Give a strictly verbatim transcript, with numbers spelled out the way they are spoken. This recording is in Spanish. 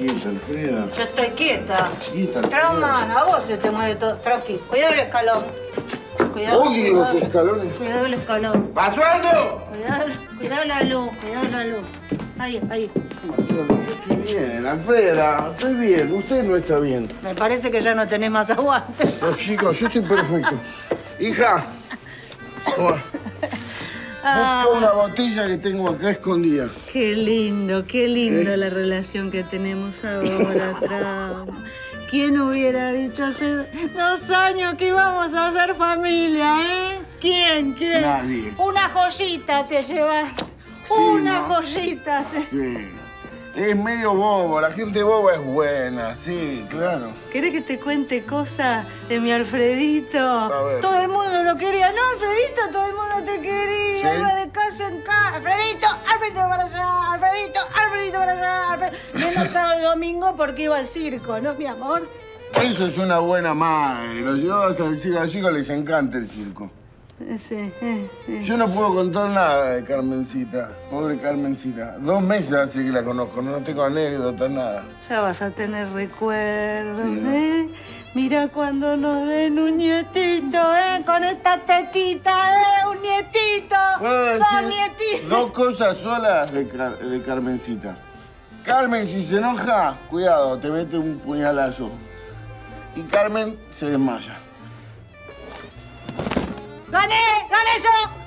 quieta, Alfreda. Yo estoy quieta. Quieta, Alfreda. Traumana, a vos se te mueve todo. Tranqui, cuidado el escalón. Cuidado, Oye, cuidado, los escalones. cuidado el escalón. ¡Basualdo! Cuidado, cuidado la luz, cuidado la luz. Ahí, ahí. Yo estoy bien, Alfreda. Estoy bien. Usted no está bien. Me parece que ya no tenés más aguante. No, chicos, yo estoy perfecto. Hija. Toma. Ah, Busca una botella que tengo acá escondida. qué lindo, qué lindo ¿Eh? la relación que tenemos ahora, Trauma. ¿Quién hubiera dicho hace dos años que íbamos a hacer familia, eh? ¿Quién? ¿Quién? Nadie. Una joyita te llevas. Sí, Una ¿no? joyita. Sí. Es medio bobo. La gente boba es buena, sí, claro. ¿Querés que te cuente cosas de mi Alfredito? A ver. Todo el mundo lo quería. No, Alfredito, todo el mundo te quería. ¿Sí? Iba de casa en casa. Alfredito, Alfredito para allá. Alfredito, Alfredito para allá. Alfred... Menos sábado y domingo porque iba al circo, ¿no, mi amor? Eso es una buena madre. Los llevabas al circo. A los chicos les encanta el circo. Sí, eh, eh. Yo no puedo contar nada de Carmencita. Pobre Carmencita. Dos meses hace que la conozco. No tengo anécdotas, nada. Ya vas a tener recuerdos, Sí, ¿no? ¿eh? Mira cuando nos den un nietito, ¿eh? Con esta tetita, ¿eh? Un nietito. ¿Puedo Dos decir nietitos. dos cosas solas de, Car- de Carmencita? Carmen, si se enoja, cuidado, te mete un puñalazo. Y Carmen se desmaya. ¡Gané! ¡Gané yo!